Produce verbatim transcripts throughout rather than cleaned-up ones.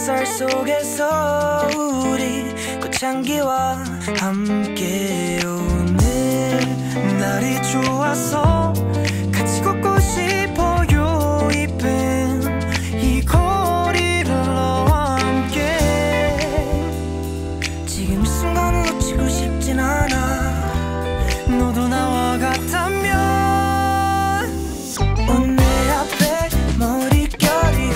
햇살 속에서 우리 꽃향기와 함께 오늘 날이 좋아서 같이 걷고 싶어요. 이쁜 이 거리를 너와 함께. 지금 이 순간을 놓치고 싶진 않아. 너도 나와 같다면 오늘 앞에 머릿결이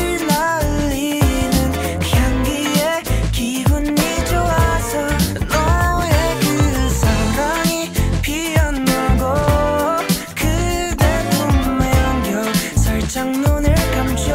휘날리는 그 향기에 기분이 좋아서 너의 그 사랑이 피어나고 그대 품에 안겨 살짝 눈을 감죠.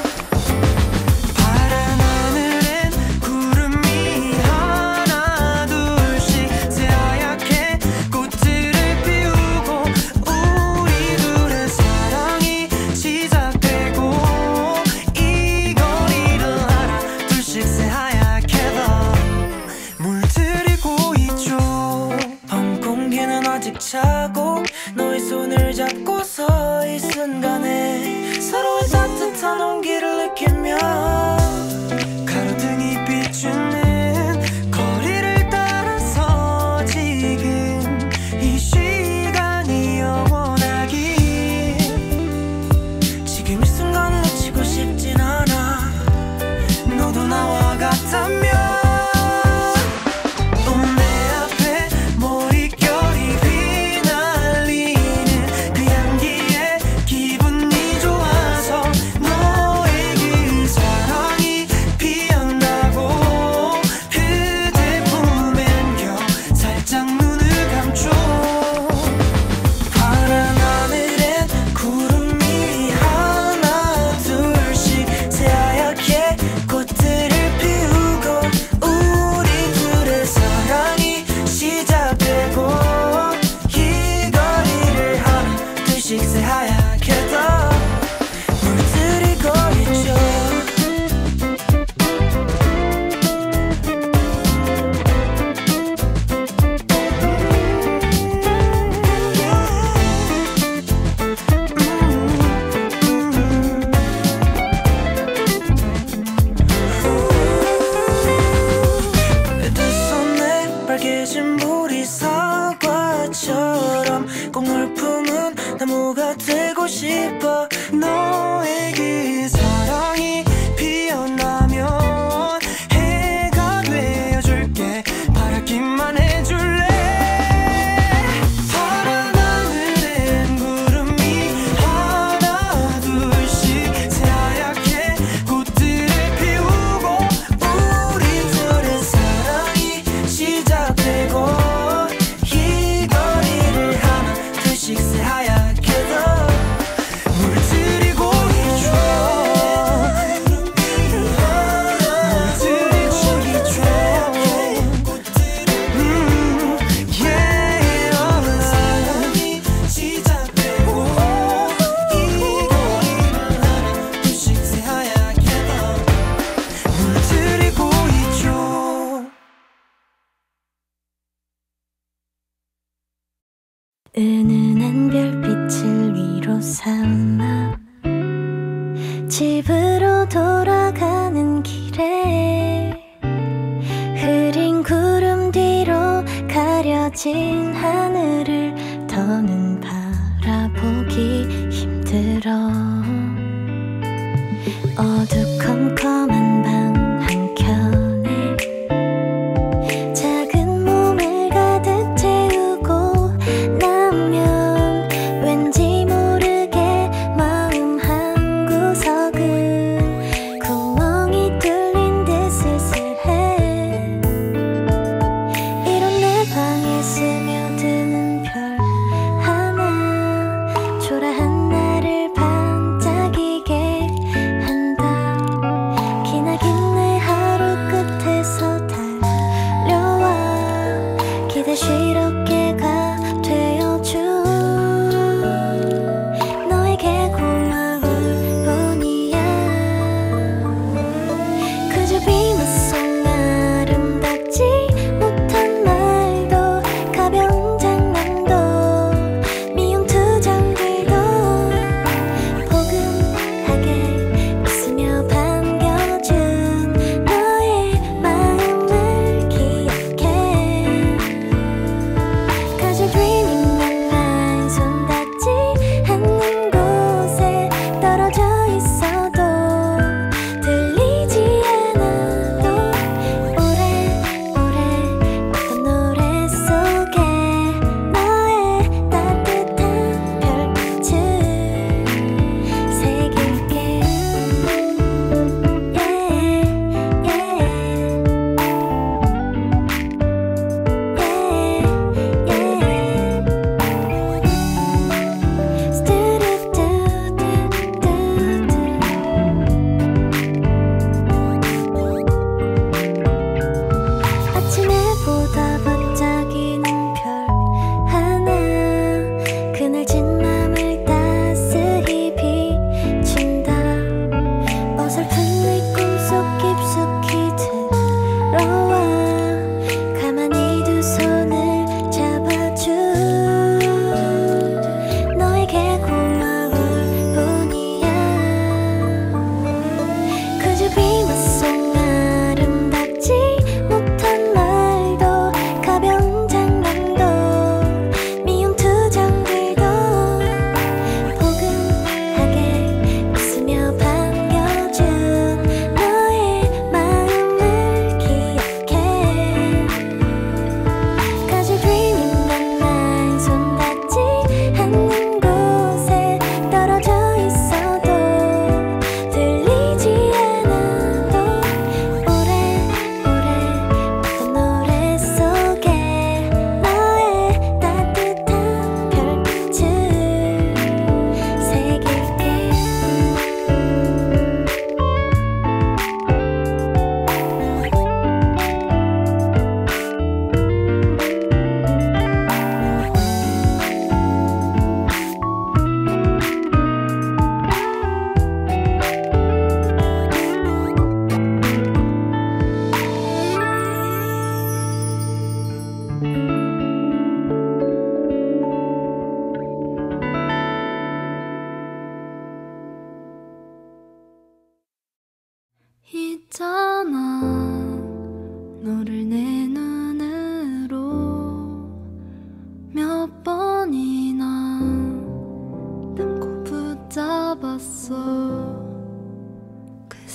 파란 하늘엔 구름이 하나 둘씩 새하얗게 꽃들을 피우고 우리 둘의 사랑이 시작되고 이 거리를 하나 둘씩 새하얗게 더 물들이고 있죠. 밤 공기는 아직 차고 너의 손을 잡고서 이 순간에 서로의 따뜻한 온기를 느끼며 가로등이 비추는 거리를 따라서 지금 이 시간이 영원하길. 지금 이 순간을 놓치고 싶진 않아. 너도 나와 같다면 오늘 앞에 머릿결이 휘날리는 그 향기에 기분이 좋아서 너의 그 사랑이 피어나고 그대 품에 안겨 살짝 눈을 감죠. 파란 하늘엔 구름이 하나 둘씩 새하얗게 꽃들을 피우고 우리 둘의 사랑이 시작되고 이 거리를 하나 둘씩 새하얗게 더 물들이고 있죠. 내 손에 빨개진 물이 사과처럼 꽃물 품은 나무가 되고 싶어. 너의 그 사랑이 피어나면 해가 되어줄게. 바라기만 해줄래. 파란 하늘엔 구름이 하나 둘씩 새하얗게 꽃들을 피우고 우리 둘의 사랑이 시작되고 이 거리를 하나 둘씩 새하얗게 더 물들이고 있죠. 물들이고 있죠. 음, yeah. 사랑이 시작되고 이 거리를 하나 둘씩 새하얗게 더 물들이고 있죠. 은은한 별빛을 위로 삼아 집으로 돌아가는 길에 흐린 구름 뒤로 가려진 하늘을 더는 바라보기 힘들어. 어두컴컴한 방 한켠에 작은 몸을 가득 채우고 나면 왠지 모르게 마음 한구석은 구멍이 뚫린 듯 쓸쓸해. 이런 내 방에 스며드는 별 하나 초라한 나를 반짝이게 한다.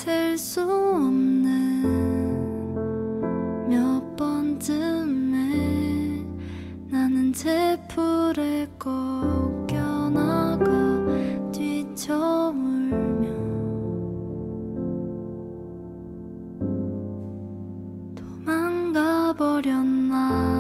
셀 수 없는 몇 번쯤에 나는 제풀에 꺾여나가 뒤쳐울며 도망가버렸나.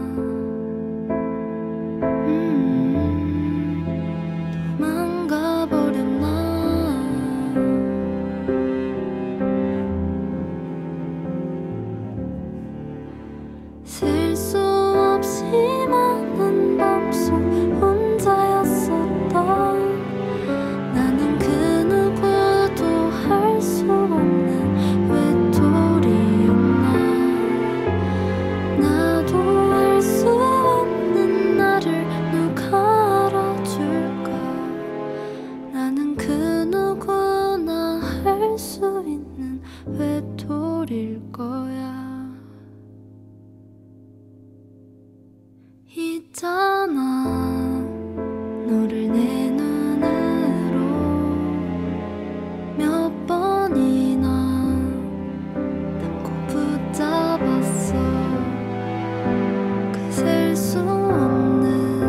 셀 수 없이 많은 밤속 혼자였었던 나는 그 누구도 할 수 없는 외톨이였나. 나도 알 수 없는 나를 누가 알아줄까. 나는 그 누구나 할 수 있는 외톨이일 거야. 있잖아, 너를 내 눈으로 몇 번이나 담고 붙잡았어. 그 셀 수 없는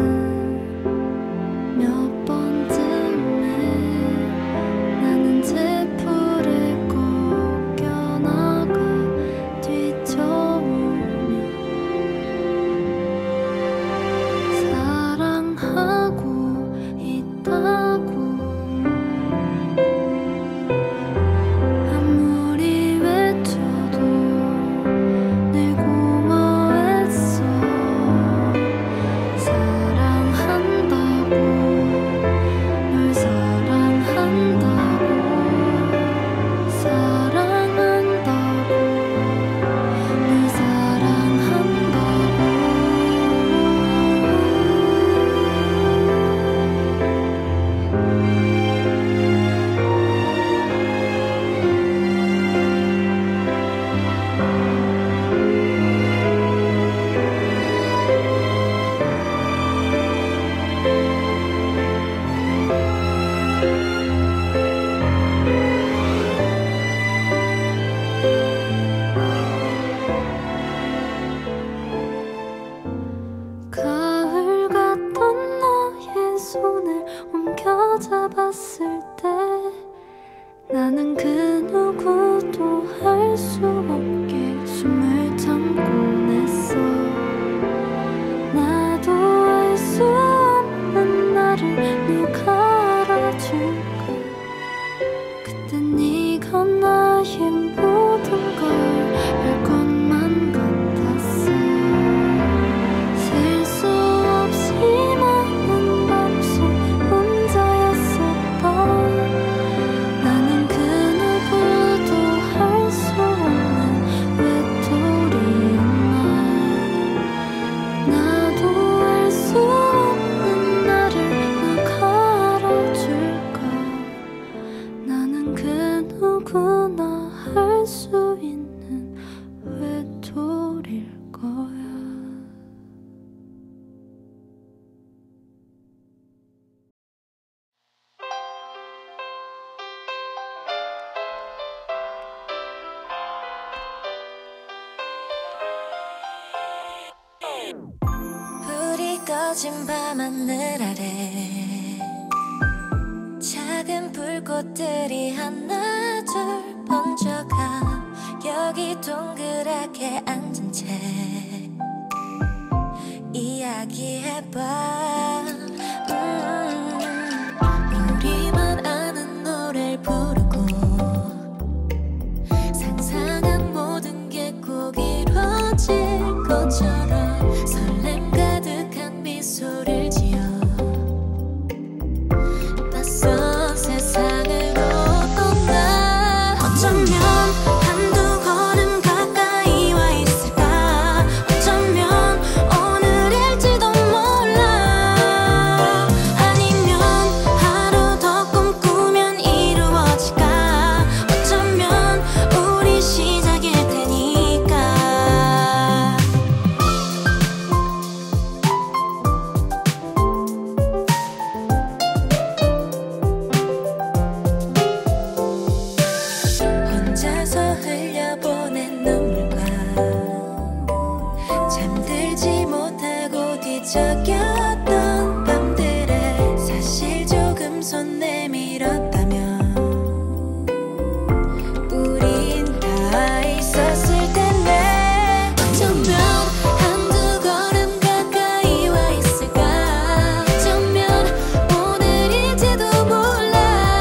몇 번쯤에 나는 제풀에 꺾여나가 뒤쳐울며 사랑하고 있다고 아무리 외쳐도 늘 고마워했어. 사랑한다고 널 사랑한다고 사랑한다고 널 사랑한다고. 가을 같던 너의 손을 옮겨잡았을 때 나는 그 누구도 할 수 없게 숨을 참고 냈어. 나도 알 수 없는 나를 누가 알아줄까. 그땐 네가 나의 모든 걸 알 것만 같았어. 셀 수 없이 많은 밤속 혼자였었던 나는 그 누구도 할 수 없는 외톨이였나. 나도 알 수 없는 나를 누가 알아줄까. 나는 그 누구나 할 수 있는 외톨이일 거야. 불이 꺼진 밤하늘 아래 작은 불꽃들이 하나 둘 번져가. 여기 동그랗게 앉은 채 이야기해봐. 음, 우리만 아는 노래를 부르고 상상한 모든 게 꼭 이루어질 것처럼 설렘 가득한 미소를 지어 낯선 세상으로 떠나. 어쩌면 한두 걸음 가까이 와 있을까. 어쩌면 오늘일지도 몰라. 아니면 하루 더 꿈꾸면 이루어질까. 어쩌면 우리 시작일 테니까. 적였던 밤들에 사실 조금 손 내밀었다면 우린 다 있었을 텐데 어쩌면 한두 걸음 가까이 와 있을까 어쩌면 오늘일지도 몰라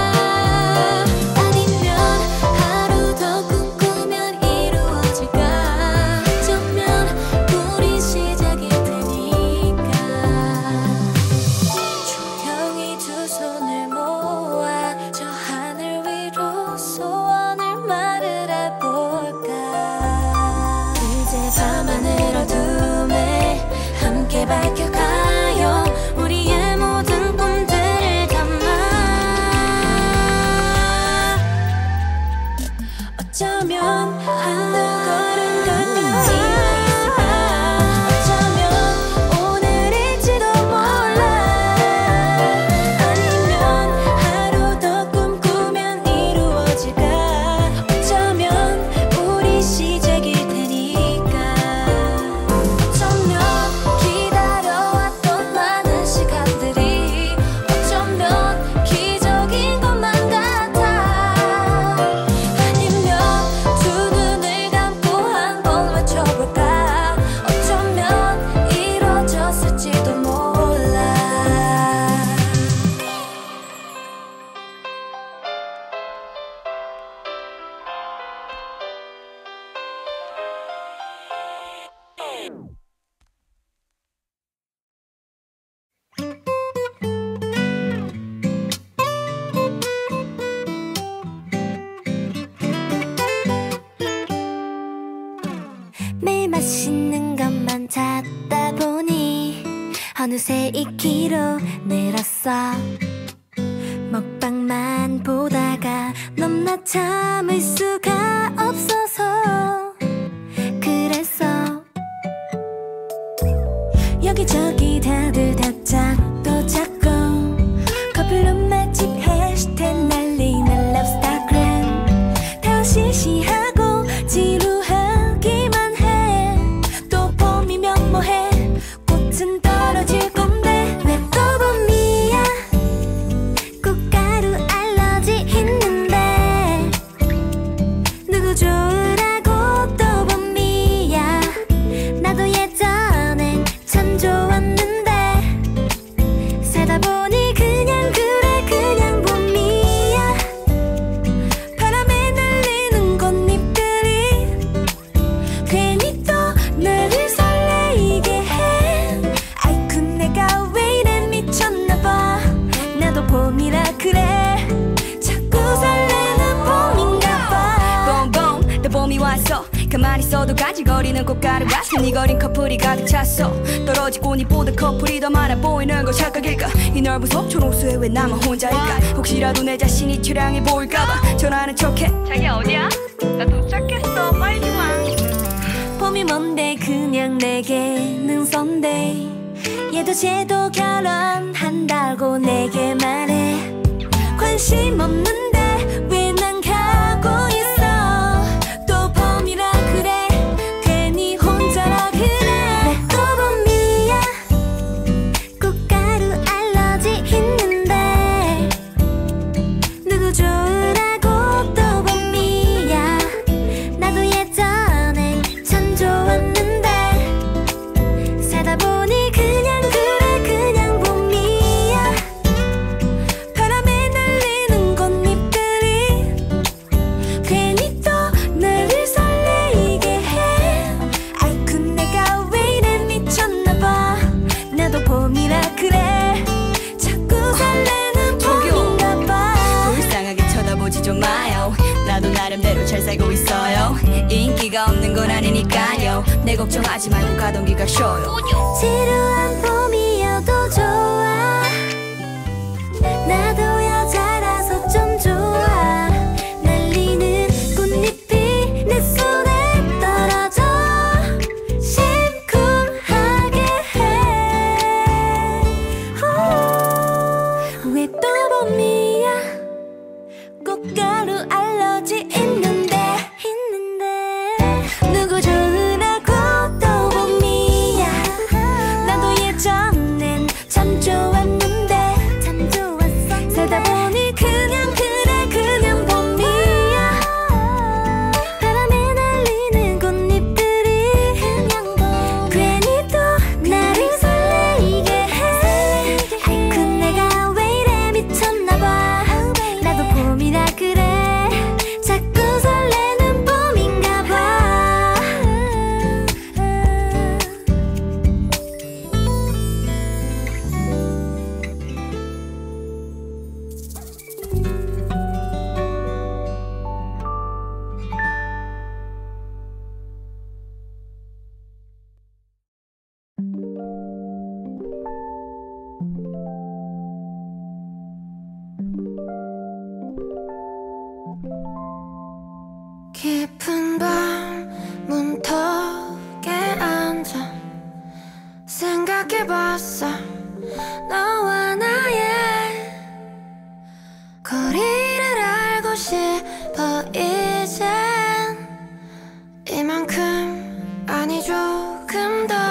아니면 하루 더 꿈꾸면 이루어질까 어쩌면 우리 시작일 테니까 조용히 두 손을 모아 저 하늘 위로 소원을 말을 해볼까 이제 밤하늘 어둠에 함께 밝혀가요 우리의 모든 꿈들을 담아 어쩌면 한두 걸음 가까이 어쩌면 오늘일지도 몰라 아니면 하루 더 꿈꾸면 이루어질까 어쩌면 우리 시작일 테니까 어쩌면 기다려왔던 많은 시간들이 어쩌면 기적인 것만 같아 아니면 두 눈을 감고 한번 외쳐볼까 어쩌면 이뤄졌을지도 몰라 매일 맛있는 것만 찾다 보니 어느새 이 킬로 늘었어 먹방만 보다가 넘나 참을 수가 없어서 그래서 여기저기 다들 답장도 찾고 커플로 맛집 해시태그 난리난 럽스타그램 다 실시하고 지루하기만 해 또 봄이면 뭐해 꽃은 떨어질 건데 왜 또 봄이야 꽃가루 알러지 있는데 누구 좋으라고 또 봄이야 나도 예전엔 참 좋았는데 살다 보니 그냥 그래 그냥 봄이야 바람에 날리는 꽃잎들이 괜히 또 나를 설레이게 해 아이쿠 내가 왜 이래 미쳤나봐 나도 봄이라 그래 자꾸 설레는 봄인가봐 봄봄 또 봄이 왔어 가만히 있어도 가지거리는 꽃가루 같은 이 거린 커플이 가득 찼어 떨어진 꽃잎보다 커플이 더 많아 보이는 건 착각일까 이 넓은 속촌 호수에 왜 나만 혼자일까 혹시라도 내 자신이 처량해 보일까봐 전화하는 척해 자기야 어디야? 나 도착했어 빨리 와 봄이 뭔데 그냥 내게는 썬데이 얘도 쟤도 결혼한다고 내게 말해 관심 없는데 왜 난 가고 있어 또 봄이라 그래 괜히 혼자라 그래 왜 또 봄이야 꽃가루 알러지 있는데 누구 좋으라고 또 봄이야 나도 예전엔 참 좋았는데 살다 보니 그냥 그래 그냥 봄이야 바람에 날리는 꽃잎들이 괜히 또 나를 설레이게 해 아이쿠 내가 왜 이래 미쳤나봐 나도 봄이라 그래 자꾸 설레는 봄인가봐 불쌍하게 쳐다보지 좀 마요 나도 나름대로 잘 살고 있어요 인기가 없는 건 아니니까요 내 걱정하지 말고 가던 길 가셔요 지루한 봄이어도 좋아 나도 여자라서 좀 좋아 날리는 꽃잎이 내 손에 떨어져 심쿵하게 해 왜 또 봄이야 꽃가루 알러지 있는데 있는데 누구 좋으라고 또 봄이야 나도 예전 깊은 밤 문턱에 앉아 생각해봤어 너와 나의 거리를 알고 싶어 이젠 이만큼 아니 조금 더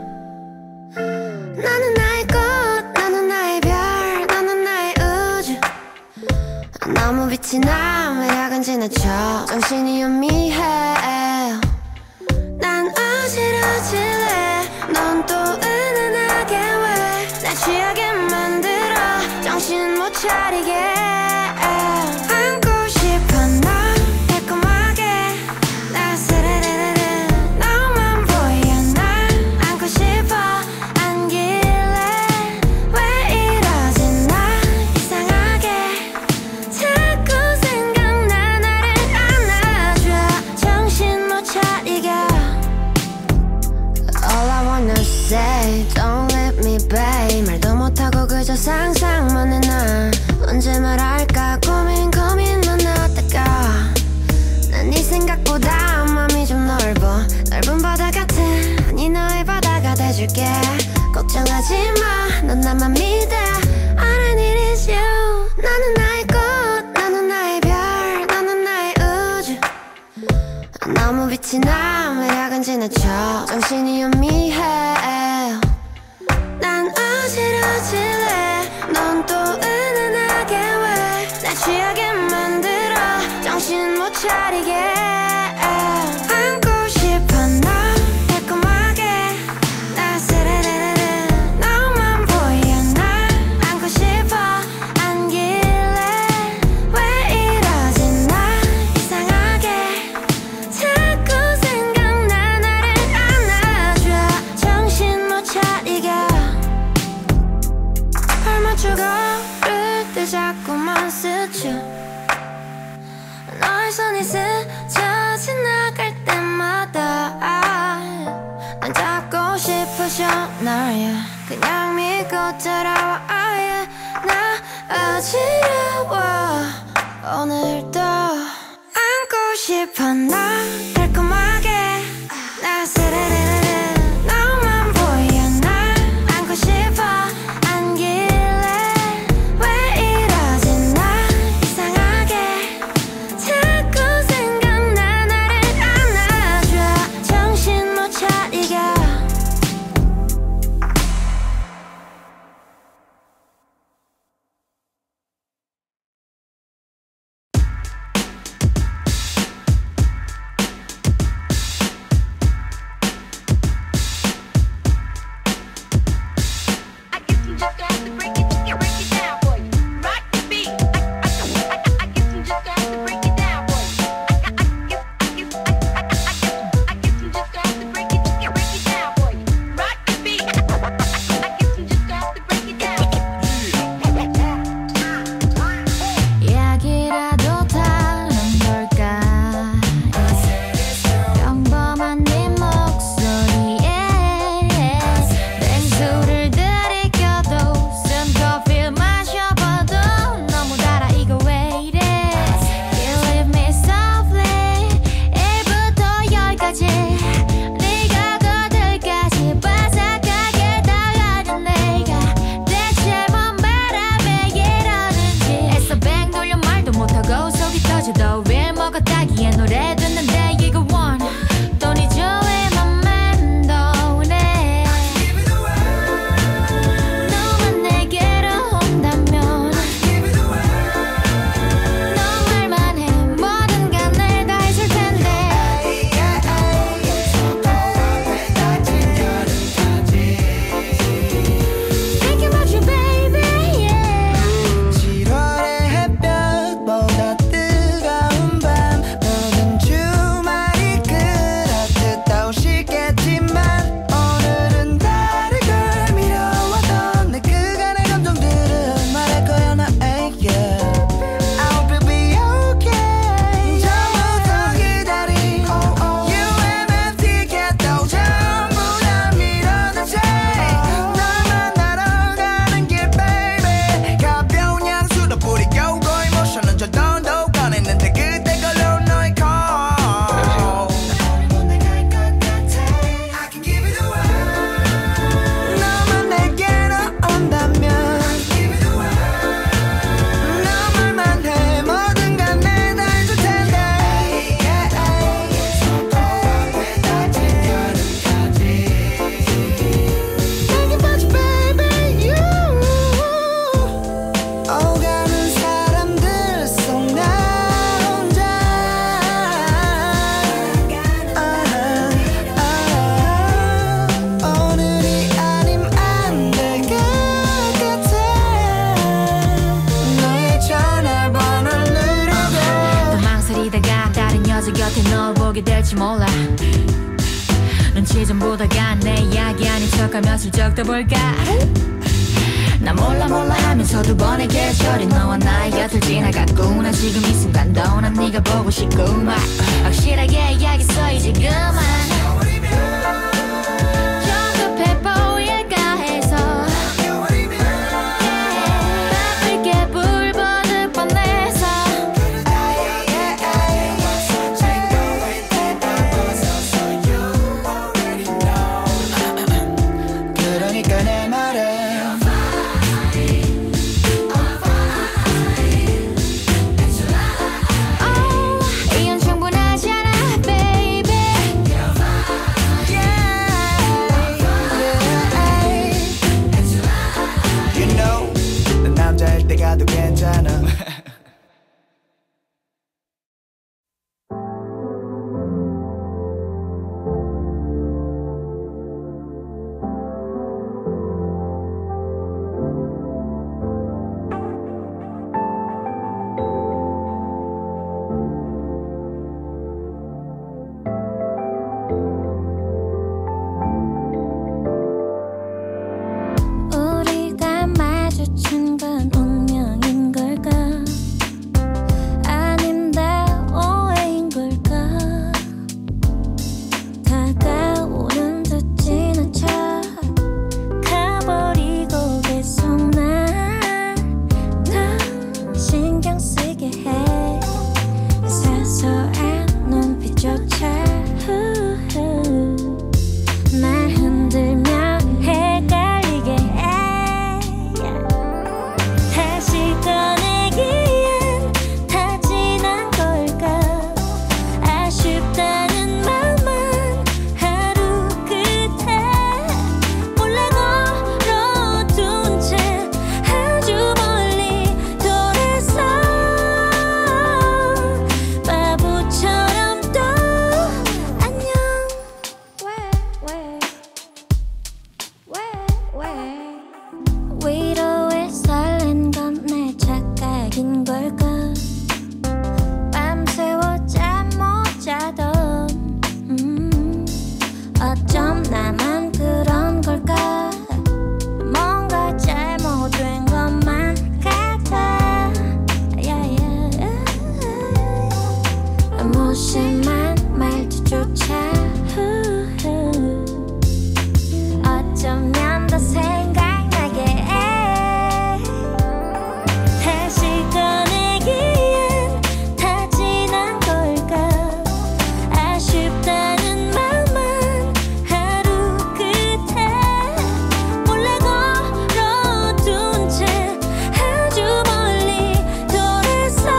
나는 나의 꽃 나는 나의 별 너는 나의 우주 너무 빛이 나 매력은 지나쳐 정신이 혼미해 난 어지러질래 넌 또 은은하게 왜 날 취하게 만들어 정신 못 차리게 안고 싶어 나 달콤하게 나 스르르르르 너만 보여 날 안고 싶어 안길래 왜 이러지 나 이상하게 자꾸 생각나 나를 안아줘 정신 못 차리게 All I wanna say don't leave me babe 말도 못하고 그저 상상만 해 나 언제 말할까 고민 고민만 하다가 난 네 생각보다 맘이 좀 넓어 넓은 바다 같은 아니 너의 바다가 돼줄게 걱정하지 마 넌 나만 믿어 All I need is you 나는 나의 꽃 나는 나의 별 너는 나의 우주 너무 빛이 나 매력은 지나쳐 정신이 혼미해 난 어지러질래 넌 또 은은하게 왜 날 취하게 만들어 정신 못 차리게 안고 싶어 나 달콤하게 나 스르르르르 너만 보여 날 안고 싶어 안길래 왜 이러지 나 이상하게 자꾸 생각나 나를 안아줘 정신 못 차리게 발 맞추고 걸을 때 자꾸만 스쳐 너의 손이 스쳐 지나갈 때마다 난 잡고 싶으셔 널 그냥 믿고 따라와 아예 나 어지러워 오늘도 안고 싶어 나 달콤하게 나 스르르르르 너만 보여 날 안고 싶어 안길래 왜 이러지 나 이상하게 자꾸 생각나 나를 안아줘 정신 못 차리게 어서 곁에 널 보게 될지 몰라. 눈치 좀 보다가 내 이야기 아닌 척하며 슬쩍 떠볼까. 나 몰라 몰라 하면서 두 번의 계절이 너와 나의 곁을 지나갔구나. 지금 이 순간도 난 네가 보고 싶구만. 확실하게 이야기했어 이제 그만. 좀 급해 보일까 해서 바쁠게 불 뻗을 뻔해서. 그러니까 내 말은 가도 괜찮아. 우리가 마주친 건 운명인 걸까? 아닌데 오해인 걸까? 다가오는 듯 지나쳐 가버리고 계속 날 신경 쓰게 해. 사소한 눈빛조차 날 흔들며 헷갈리게 해. 다시 꺼내기엔 다 지난 걸까? 아쉽다는 맘만 하루 끝에 몰래 걸어둔 채 아주 멀리 돌아서 바보처럼 또 안녕. 왜, 왜, 왜, 왜 위로에 설렌 건 내 착각인 걸까? 밤새워 잠 못 자던 음, 어쩜 나만 그런 걸까? 뭔가 잘못된 것만 같아. 야야. 무심한 말투조차 어쩌면 더 생각나게 해. 다시 꺼내기엔 다 지난 걸까? 아쉽다는 맘만 하루 끝에 몰래 걸어둔 채 아주 멀리 돌아서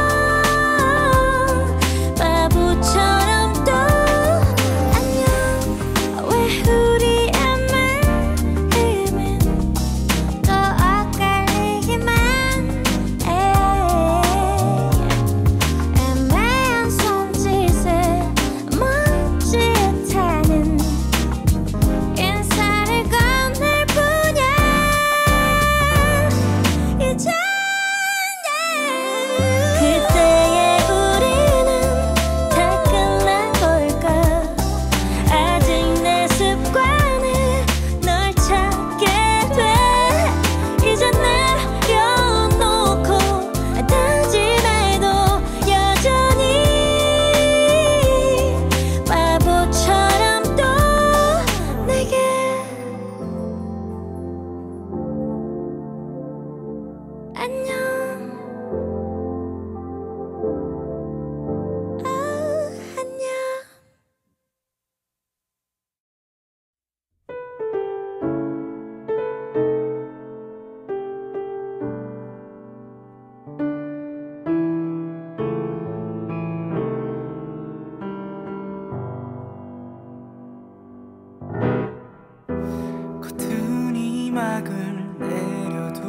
바보처럼 또 안녕. 왜 우리의 마음은 또 엇갈리기만 해. 애매한 손짓에 멈칫하는 인사를 건넬 뿐이야. 이젠 그때의 우리는 다 끝난 걸까? 아직 내 습관에 널 찾게 돼. 이제 내려놓고 다짐해도 여전히 바보처럼 또 내게 안녕. 아, 안녕. 겉은 이막을 내려도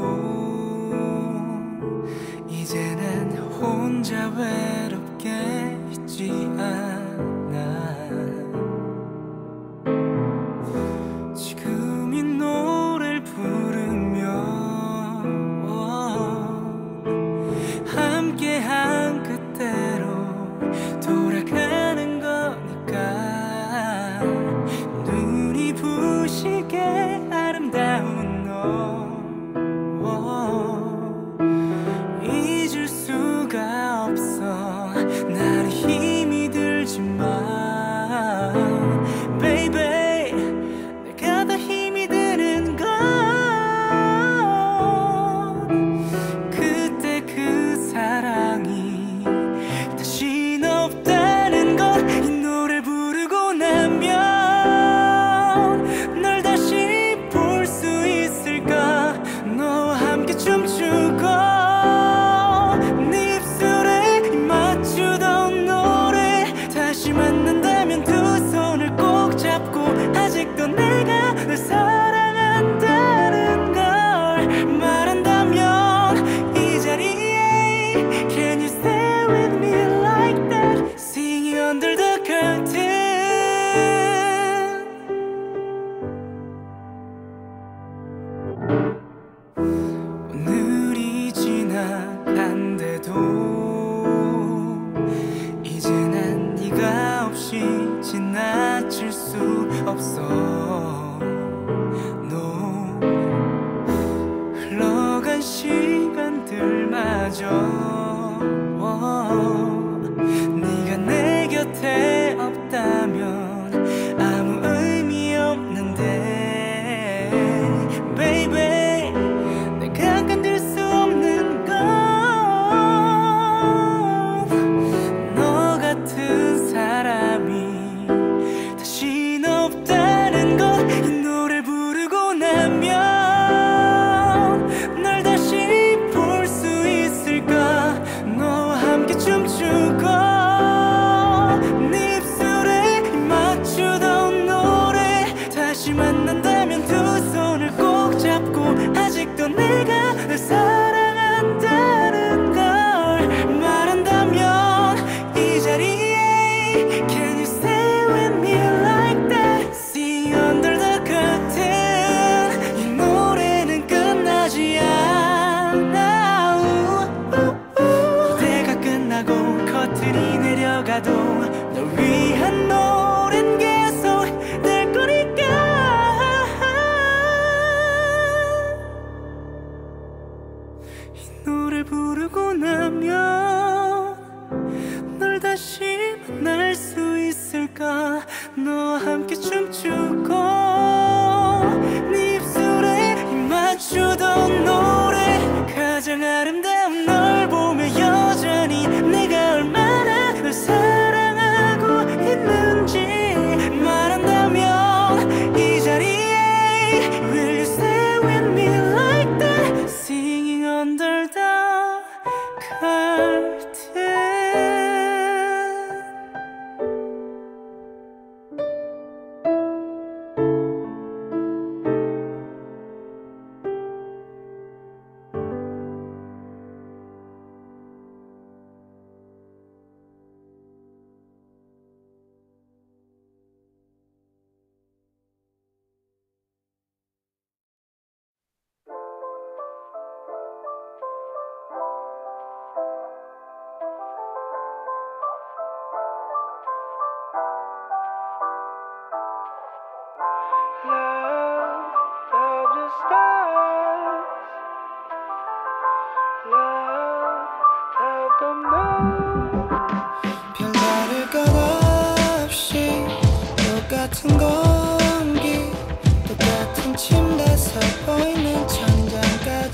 이제는 혼자 외롭게 있지 않아. 지금 이 노래를 부르며 함께한 그때로 돌아가 널 사랑한다는 걸 말한다면 이 자리에 Can you stay with me like that Singing under the curtain 오늘이 지나간데도 이제 난 네가 없이 지나칠 수 없어 No 흘러간 시간들마저 네가 내 곁에 없다면 아무 의미 없는데 Baby 내가 건들 수 없는 건 너 같은 사람이 다신 없다는 것 이 노래 부르고 나면 널 다시 볼 수 있을까 너와 함께 춤추고 네 입술에 맞추던 노래 다시 만난다면 두 손을 꼭 잡고 아직도 내가 널 사랑한다는 걸 말한다면 이 자리에 Can you stay with me like that See under the curtain 이 노래는 끝나지 않아 무대가 끝나고 커튼이 내려가도 널 위한 노래는 계속 될 거니까 이 노래 부르고 나면 널 다시 만날 수 있을까 너와 함께 춤추고 네 입술에 입 맞추던 노래 가장 아름다운 널 보며 여전히 내가 얼마나 널 사랑하고 있는지 말한다면 이 자리에 Will you stay with me like that Singing under the curtain Love of the stars Love of the moon 별다를 것 없이 똑같은 공기 똑같은 침대에서 보이는 천장까지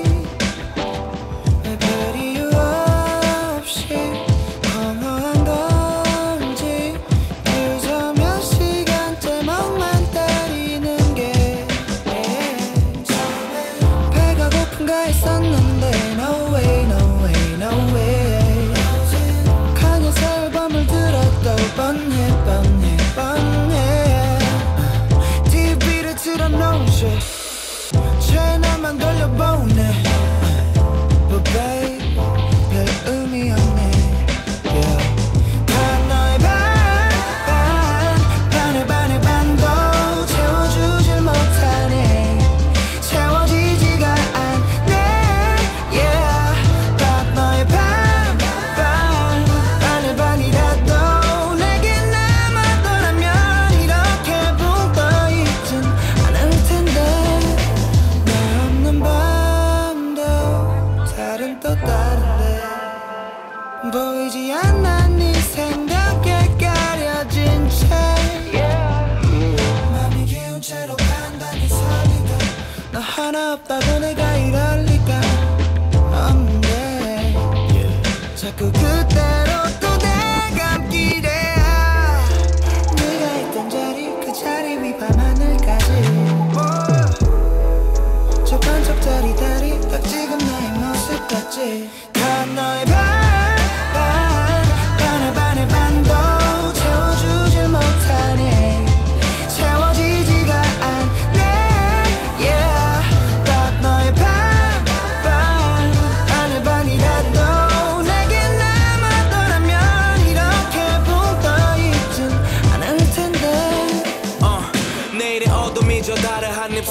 왜 별 이유 없이 공허한 건지 그저 몇 시간째 멍만 때리는 게 배가 고픈가 했었는데 No way no way no way 강에서 앨범을 들어도 뻔해 뻔해 뻔해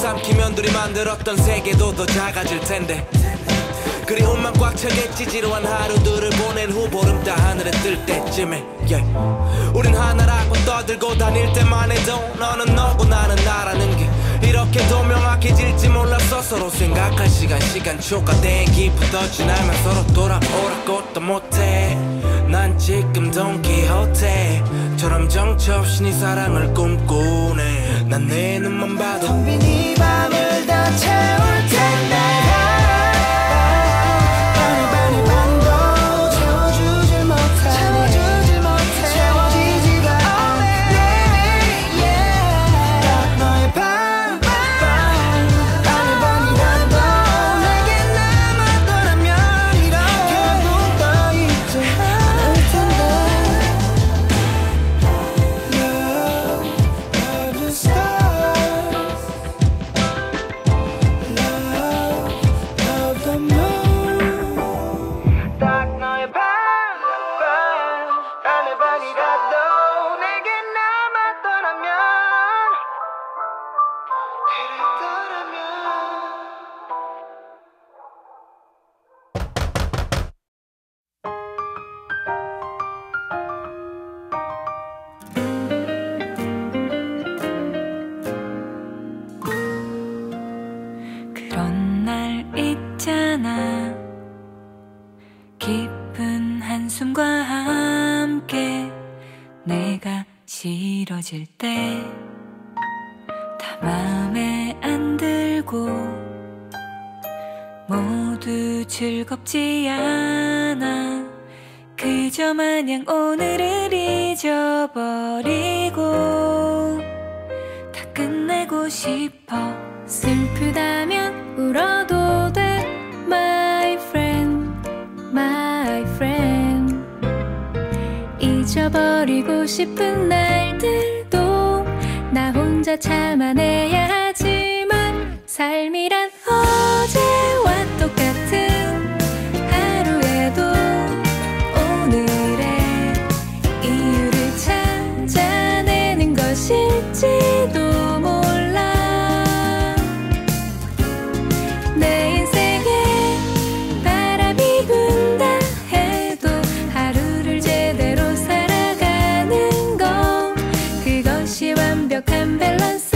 삼키면 둘이 만들었던 세계도 더 작아질 텐데 그리움만 꽉 차겠지. 지루한 하루들을 보낸 후 보름 따 하늘에 뜰 때쯤에 yeah. 우린 하나라고 떠들고 다닐 때만 해도 너는 너고 나는 나라는 게 이렇게도 명확해질지 몰랐어. 서로 생각할 시간 시간초가 된 기부터 지나면 서로 돌아오라고 또 못해. 난 지금 돈키호테처럼 정처없이 네 사랑을 꿈꾸네. 난 내 눈만 봐도 텅 빈 이 밤을 다 채울 텐데 깊은 한숨과 함께 내가 싫어질 때 다 맘에 안 들고 모두 즐겁지 않아. 그저 마냥 오늘을 잊어버리고 다 끝내고 싶어. 슬프다면 울어도 돼 my friend my friend. 잊어버리고 싶은 날들도 나 혼자 참아내야 하지만 삶이란 어제와 똑같은 하루에도 오늘의 이유를 찾아내는 것일지도 몰라. 내 인생에 바람이 분다 해도 하루를 제대로 살아가는 건 그것이 완벽한 밸런스.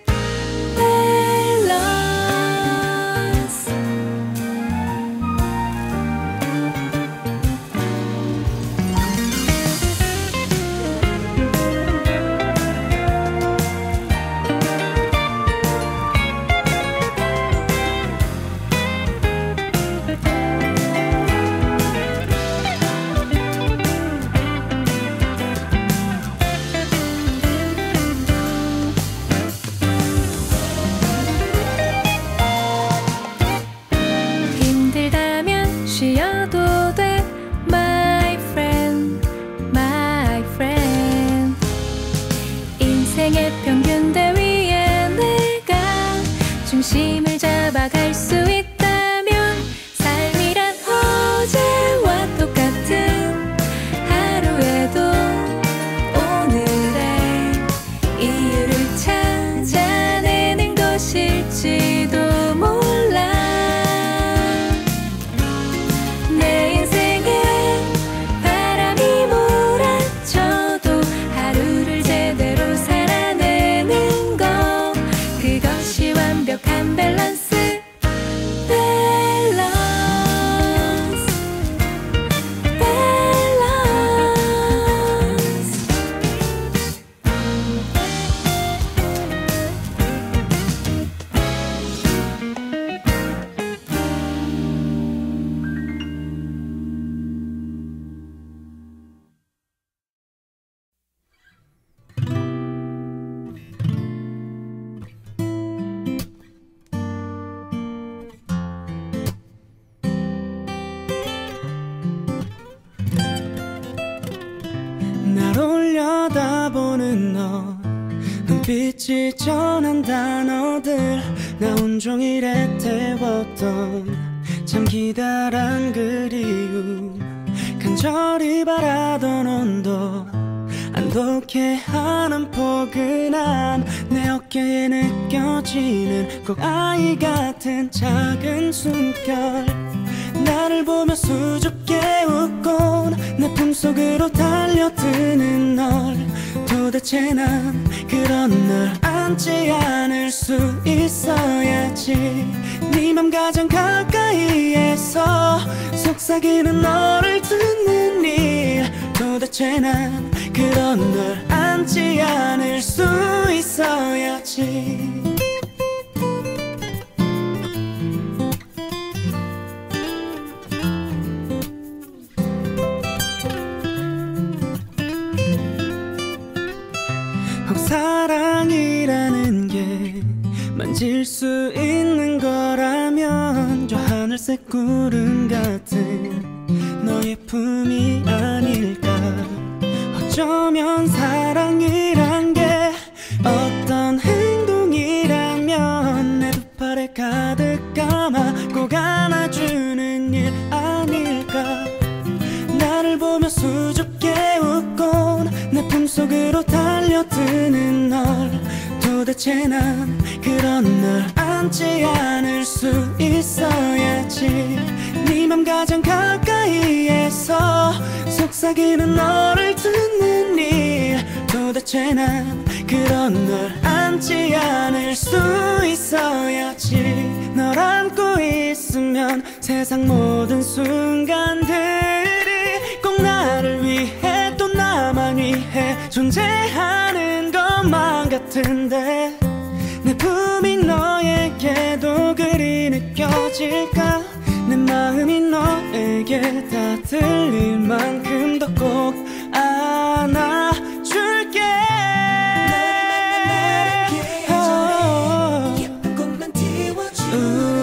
쉬어도 돼 my friend my friend. 인생의 평균대 위에 내가 중심을 잡아갈 수 있다면 삶이란 어제와 똑같은 하루에도 오늘의 이유를 찾아내는 것일지도 몰라. 내 인생에 바람이 몰아쳐도 하루를 제대로 살아내는 것 그것이 완벽한 밸런스. 밸런스 날 올려다보는 너 눈빛이 전한 단어들 나 온종일에 태웠던 참 기다란 그리움 간절히 바라던 온도 안 돈독해하는 포근함 내 어깨에 느껴지는 꼭 아이 같은 작은 숨결 나를 보며 수줍게 웃곤 내 품속으로 달려드는 널 도대체 난 그런 널 안지 않을 수 있어야지 네 맘 가장 가까이에서 속삭이는 너를 듣는 일 도대체 난 그런 널 안지 않을 수 있어야지 사랑이라는 게 만질 수 있는 거라면 저 하늘색 구름 같은 너의 품이 아닐까 어쩌면 사랑이란 게 어떤 행동이라면 내 두 팔에 가득 감아 꼭 안아주는 일 아닐까 나를 보며 수줍게 웃곤 내 품속으로 달려드는 널 도대체 난 그런 널 안지 않을 수 있어야지 네 맘 가장 가까이에서 속삭이는 너를 듣는 일 도대체 난 그런 널 안지 않을 수 있어야지 널 안고 있으면 세상 모든 순간들이 꼭 나를 위해 또 나만 위해 존재하는 것만 같은데 내 품이 너에게도 그리 느껴질까 내 마음이 너에게 다 들릴 만큼 더 꼭 안아줄게 예쁜 것만 띄워주는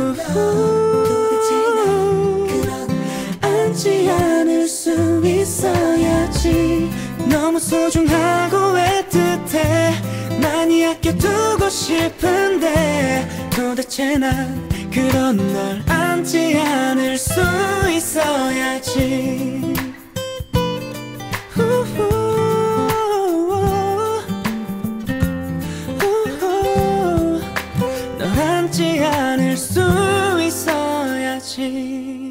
안지 않을 수 있어야지 너무 소중하고 애틋해 많이 아껴두고 싶은데 도대체 난 그런 널 안지 않을 수 있어야지 널 안지 않을 수 있어야지